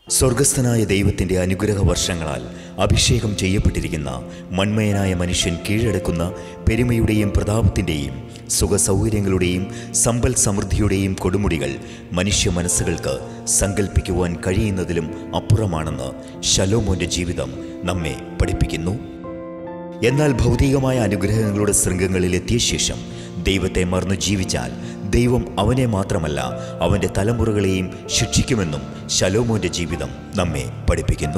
സ്വർഗസ്ഥനായ ദൈവത്തിൻ്റെ അനുഗ്രഹ വർഷങ്ങളാൽ അഭിഷേകം ചെയ്യപ്പെട്ടിരിക്കുന്ന മൺമയനായ മനുഷ്യൻ കീഴടക്കുന്ന പെരുമയുടെയും പ്രതാപത്തിൻ്റെയും സുഖസൗകര്യങ്ങളുടെയും സമ്പൽ സമൃദ്ധിയുടെയും കൊടുമുടികൾ മനുഷ്യ മനസ്സുകൾക്ക് സങ്കല്പിക്കുവാൻ കഴിയുന്നതിലും അപ്പുറമാണെന്ന് ശലോമോൻ്റെ ജീവിതം നമ്മെ പഠിപ്പിക്കുന്നു. എന്നാൽ ഭൗതികമായ അനുഗ്രഹങ്ങളുടെ ശൃംഗങ്ങളിൽ എത്തിയ ശേഷം ദൈവത്തെ മറന്നു ജീവിച്ചാൽ ദൈവം അവനെ മാത്രമല്ല അവൻ്റെ തലമുറകളെയും ശിക്ഷിക്കുമെന്നും ശലോമോൻ്റെ ജീവിതം നമ്മെ പഠിപ്പിക്കുന്നു.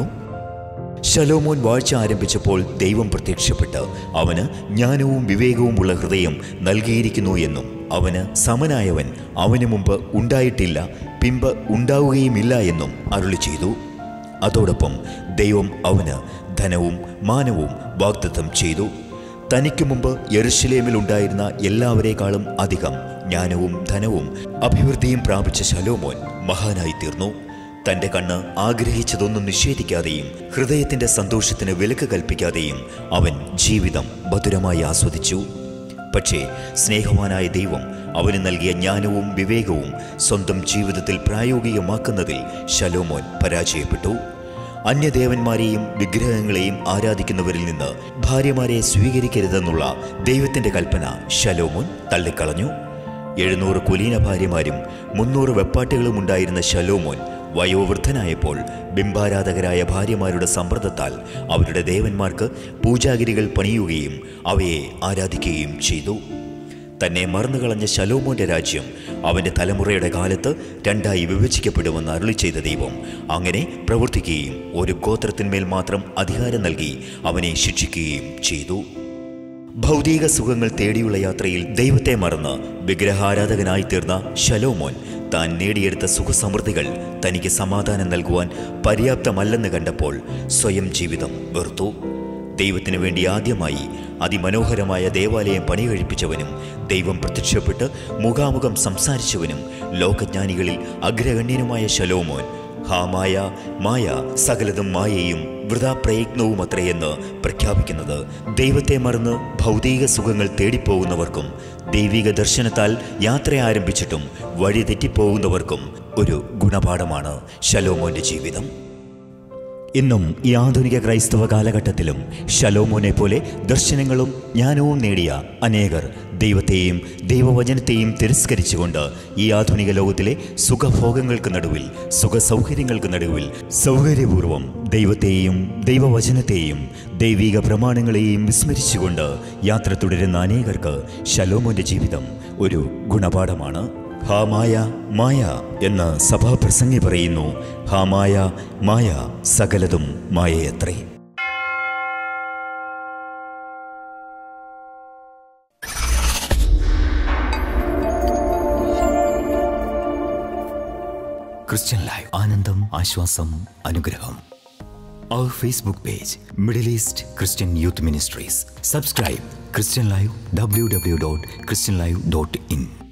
ശലോമോൻ വാഴ്ച ആരംഭിച്ചപ്പോൾ ദൈവം പ്രത്യക്ഷപ്പെട്ട് അവന് ജ്ഞാനവും വിവേകവും ഉള്ള ഹൃദയം നൽകിയിരിക്കുന്നു എന്നും അവന് സമനായവൻ അവന് മുമ്പ് ഉണ്ടായിട്ടില്ല, പിമ്പ് ഉണ്ടാവുകയുമില്ല എന്നും അരുളി ചെയ്തു. അതോടൊപ്പം ദൈവം അവന് ധനവും മാനവും വാഗ്ദത്തം ചെയ്തു. തനിക്ക് മുമ്പ് യെരുശലേമിൽ ഉണ്ടായിരുന്ന എല്ലാവരേക്കാളും അധികം ജ്ഞാനവും ധനവും അഭിവൃദ്ധിയും പ്രാപിച്ച ശലോമോൻ മഹാനായി തീർന്നു. തൻ്റെ കണ്ണ് ആഗ്രഹിച്ചതൊന്നും നിഷേധിക്കാതെയും ഹൃദയത്തിൻ്റെ സന്തോഷത്തിന് വിലക്ക് കൽപ്പിക്കാതെയും അവൻ ജീവിതം മധുരമായി ആസ്വദിച്ചു. പക്ഷേ സ്നേഹവാനായ ദൈവം അവന് നൽകിയ ജ്ഞാനവും വിവേകവും സ്വന്തം ജീവിതത്തിൽ പ്രായോഗികമാക്കുന്നതിൽ ശലോമോൻ പരാജയപ്പെട്ടു. അന്യദേവന്മാരെയും വിഗ്രഹങ്ങളെയും ആരാധിക്കുന്നവരിൽ നിന്ന് ഭാര്യമാരെ സ്വീകരിക്കരുതെന്നുള്ള ദൈവത്തിൻ്റെ കൽപ്പന ശലോമോൻ തള്ളിക്കളഞ്ഞു. 700 കുലീന ഭാര്യമാരും 300 വെപ്പാട്ടികളും ഉണ്ടായിരുന്ന ശലോമോൻ വയോവൃദ്ധനായപ്പോൾ ബിംബാരാധകരായ ഭാര്യമാരുടെ സമ്മർദ്ദത്താൽ അവരുടെ ദേവന്മാർക്ക് പൂജാഗിരികൾ പണിയുകയും അവയെ ആരാധിക്കുകയും ചെയ്തു. തന്നെ മറന്നുകളഞ്ഞ ശലോമോന്റെ രാജ്യം അവൻ്റെ തലമുറയുടെ കാലത്ത് 2ആയി വിഭജിക്കപ്പെടുമെന്ന് അരുളി ചെയ്ത ദൈവം അങ്ങനെ പ്രവർത്തിക്കുകയും ഒരു ഗോത്രത്തിന്മേൽ മാത്രം അധികാരം നൽകി അവനെ ശിക്ഷിക്കുകയും ചെയ്തു. ഭൗതിക സുഖങ്ങൾ തേടിയുള്ള യാത്രയിൽ ദൈവത്തെ മറന്ന് വിഗ്രഹാരാധകനായി തീർന്ന ശലോമോൻ താൻ നേടിയെടുത്ത സുഖസമൃദ്ധികൾ തനിക്ക് സമാധാനം നൽകുവാൻ പര്യാപ്തമല്ലെന്ന് കണ്ടപ്പോൾ സ്വയം ജീവിതം വെറുത്തു. ദൈവത്തിനു വേണ്ടി ആദ്യമായി അതിമനോഹരമായ ദേവാലയം പണി കഴിപ്പിച്ചവനും ദൈവം പ്രത്യക്ഷപ്പെട്ട് മുഖാമുഖം സംസാരിച്ചവനും ലോകജ്ഞാനികളിൽ അഗ്രഗണ്യനുമായ ശലോമോൻ മായ മായ സകലതും മായയും വൃഥാ പ്രയത്നവും അത്രയെന്ന് പ്രഖ്യാപിക്കുന്നത് ദൈവത്തെ മറന്ന് ഭൗതിക സുഖങ്ങൾ തേടിപ്പോകുന്നവർക്കും ദൈവിക ദർശനത്താൽ യാത്ര ആരംഭിച്ചിട്ടും വഴി തെറ്റിപ്പോകുന്നവർക്കും ഒരു ഗുണപാഠമാണ് ശലോമോന്റെ ജീവിതം. ഇന്നും ഈ ആധുനിക ക്രൈസ്തവ കാലഘട്ടത്തിലും ശലോമോനെ പോലെ ദർശനങ്ങളും ജ്ഞാനവും നേടിയ അനേകർ ദൈവത്തെയും ദൈവവചനത്തെയും തിരസ്കരിച്ചുകൊണ്ട് ഈ ആധുനിക ലോകത്തിലെ സുഖഭോഗങ്ങൾക്ക് നടുവിൽ സുഖസൗകര്യങ്ങൾക്ക് നടുവിൽ സൗകര്യപൂർവ്വം ദൈവത്തെയും ദൈവവചനത്തെയും ദൈവിക പ്രമാണങ്ങളെയും വിസ്മരിച്ചുകൊണ്ട് യാത്ര തുടരുന്ന അനേകർക്ക് ശലോമോന്റെ ജീവിതം ഒരു ഗുണപാഠമാണ്. മായ മായ എന്ന് സഭാപ്രസംഗി പറയുന്നു. മായ മായ സകലതും മായയത്രേ. ക്രിസ്ത്യൻ ലൈവ് ആനന്ദം, ആശ്വാസം, അനുഗ്രഹം. Our Facebook page Middle East Christian Youth Ministries. Subscribe Christian Live www.christianlive.in.